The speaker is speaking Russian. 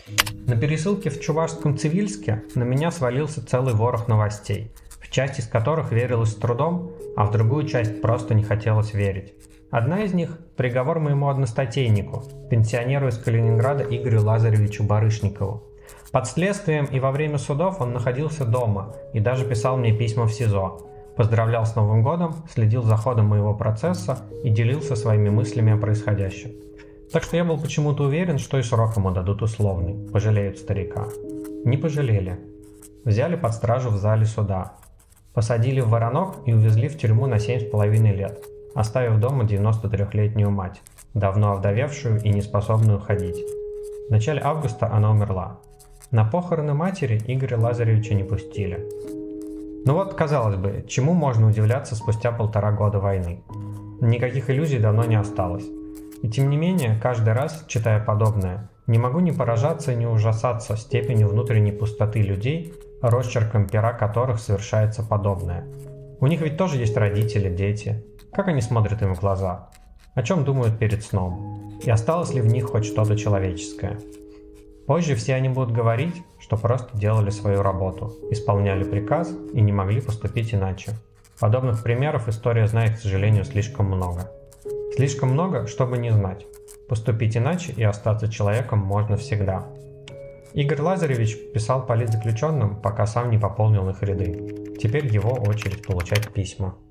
На пересылке в Чувашском Цивильске на меня свалился целый ворох новостей, в часть из которых верилось с трудом, а в другую часть просто не хотелось верить. Одна из них – приговор моему одностатейнику, пенсионеру из Калининграда Игорю Лазаревичу Барышникову. Под следствием и во время судов он находился дома и даже писал мне письма в СИЗО, поздравлял с Новым годом, следил за ходом моего процесса и делился своими мыслями о происходящем. Так что я был почему-то уверен, что и срок ему дадут условный, пожалеют старика. Не пожалели. Взяли под стражу в зале суда. Посадили в воронок и увезли в тюрьму на 7,5 лет, оставив дома 93-летнюю мать, давно овдовевшую и неспособную ходить. В начале августа она умерла. На похороны матери Игоря Лазаревича не пустили. Ну вот, казалось бы, чему можно удивляться спустя 1,5 года войны? Никаких иллюзий давно не осталось. И тем не менее, каждый раз, читая подобное, не могу не поражаться и не ужасаться степенью внутренней пустоты людей, росчерком пера которых совершается подобное. У них ведь тоже есть родители, дети. Как они смотрят им в глаза? О чем думают перед сном? И осталось ли в них хоть что-то человеческое? Позже все они будут говорить, что просто делали свою работу, исполняли приказ и не могли поступить иначе. Подобных примеров история знает, к сожалению, слишком много. Слишком много, чтобы не знать. Поступить иначе и остаться человеком можно всегда. Игорь Лазаревич писал политзаключенным, пока сам не пополнил их ряды. Теперь его очередь получать письма.